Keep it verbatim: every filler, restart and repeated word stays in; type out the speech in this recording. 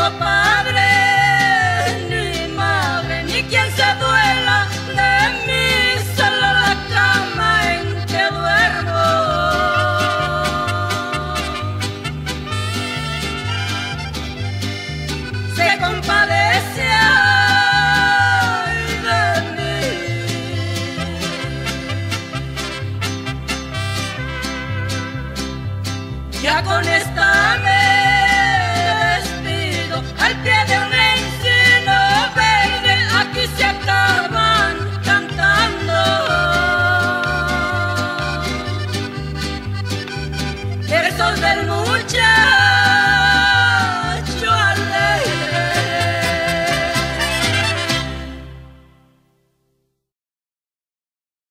tengo padre, ni madre, ni quien se duela de mí, solo la cama en que duermo. Se compadece ay, de mí. Ya con esta me despido, al pie de un encino verde, aquí se acaban cantando. Versos del muchacho